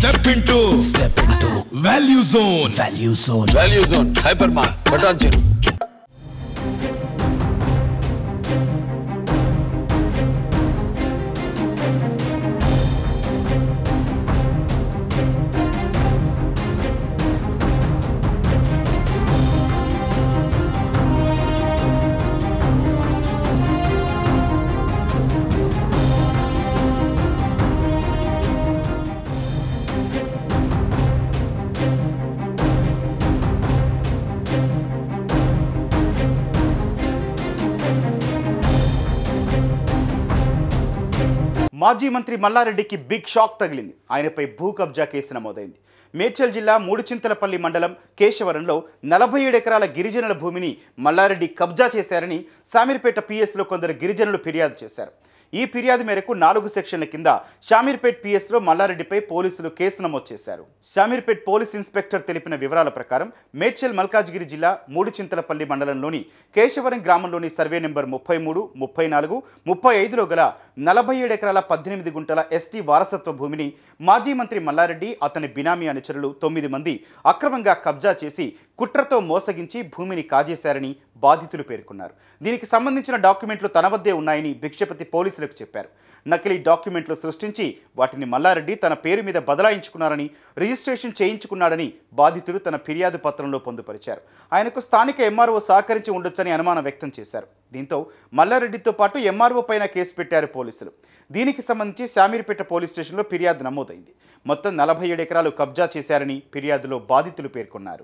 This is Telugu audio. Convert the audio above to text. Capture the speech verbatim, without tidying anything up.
Step into Step into Value Zone Value Zone Value Zone Hypermart Button మాజీ మంత్రి మల్లారెడ్డికి బిగ్ షాక్ తగిలింది. ఆయనపై భూ కబ్జా కేసు నమోదైంది. మేడ్చల్ జిల్లా మూడుచింతలపల్లి మండలం కేశవరంలో నలభై ఏడు ఎకరాల గిరిజనుల భూమిని మల్లారెడ్డి కబ్జా చేశారని శామీర్పేట పిఎస్లో కొందరు గిరిజనులు ఫిర్యాదు చేశారు. ఈ ఫిర్యాదు మేరకు నాలుగు సెక్షన్ల కింద శామీర్పేట్ పిఎస్లో మల్లారెడ్డిపై పోలీసులు కేసు నమోదు చేశారు. శామీర్పేట్ పోలీస్ ఇన్స్పెక్టర్ తెలిపిన వివరాల ప్రకారం మేడ్చల్ మల్కాజ్గిరి జిల్లా మూడుచింతలపల్లి మండలంలోని కేశవరం గ్రామంలోని సర్వే నెంబర్ ముప్పై మూడు ముప్పై నాలుగు ముప్పై ఐదులో గల నలభై ఏడు ఎకరాల పద్దెనిమిది గుంటల ఎస్టీ వారసత్వ భూమిని మాజీ మంత్రి మల్లారెడ్డి అతని బినామీ అనుచరులు తొమ్మిది మంది అక్రమంగా కబ్జా చేసి కుట్రతో మోసగించి భూమిని కాజేశారని బాధితులు పేర్కొన్నారు. దీనికి సంబంధించిన డాక్యుమెంట్లు తన వద్దే ఉన్నాయని భిక్షపతి పోలీసులకు చెప్పారు. నకిలీ డాక్యుమెంట్లు సృష్టించి వాటిని మల్లారెడ్డి తన పేరు మీద బదలాయించుకున్నారని, రిజిస్ట్రేషన్ చేయించుకున్నాడని బాధితులు తన ఫిర్యాదు పత్రంలో పొందుపరిచారు. ఆయనకు స్థానిక ఎంఆర్ఓ సహకరించి ఉండొచ్చని అనుమానం వ్యక్తం చేశారు. దీంతో మల్లారెడ్డితో పాటు ఎంఆర్ఓ పైన కేసు పెట్టారు పోలీసులు. దీనికి సంబంధించి శామీర్పేట పోలీస్ స్టేషన్లో ఫిర్యాదు నమోదైంది. మొత్తం నలభై ఏడు ఎకరాలు కబ్జా చేశారని ఫిర్యాదులో బాధితులు పేర్కొన్నారు.